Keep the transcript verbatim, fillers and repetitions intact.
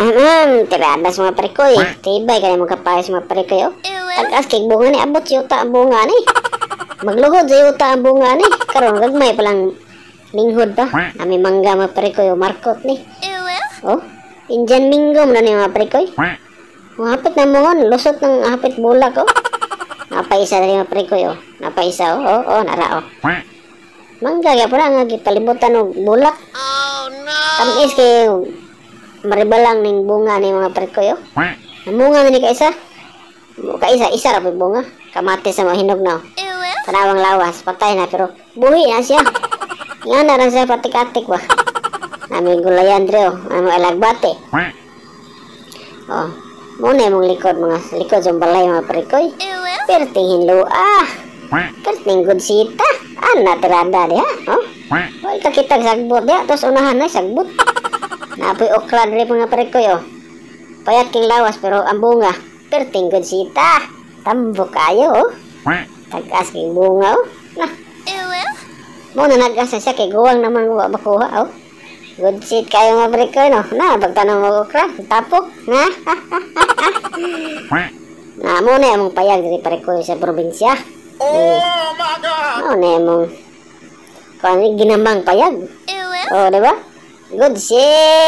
Hmm, tiradas mga parikoy. Tibay ka na mga kapayos mga parikoy. Oh. Tagas kay bunga ni abot yuta ang bunga ni. Magluhod sa yuta ang bunga ni. Karon gagmay pa lang linghod pa. Ami mangga mga parikoy. Oh, markot ni. Oh, Indian minggo mo na ni mga parikoy. Hapit na mo ngon. Lusot ng hapit bulak. Oh. Napaisa na ni mga parikoy. Oh. Napaisa. Oh, oh, oh nara. Oh. Mangga ka pa lang. Gipalibutan og bulak. Oh no! Tamis kayo. Maribalang ning bunga ni mga parikoy. Oh. Bunga na ni kaisa. Kaisa, isa ra bunga. Kamatis sa mga hinog na. Kanawang lawas, patay na pero buhi na siya. Nga na rin siya patik-atik ba. Namin gulayan dre oh. Ano alagbate. Oh. Muna yung likod mga likod sa balay mga parikoy. Perting hinlo ah. Perting gudsita. Ana tirada dia. Oh. Wala ka kitag sagbot dia. Tapos unahan na sagbot. Napoy okra dre mga parikoy oh. Payat king lawas pero ang bunga. Perting gudsita. Tambo kayo oh. Tagas king bunga oh. Nah. Muna nag-asa siya kay guwang naman wa bakuha oh. Good shit kayo mga parikoy no. Na pagtanong mo okra. Tapok. Na. Na muna yung payag diri parikoy sa probinsya. Oh my God! Ano na yung kung ginambang payag. Oh, diba? Good shit!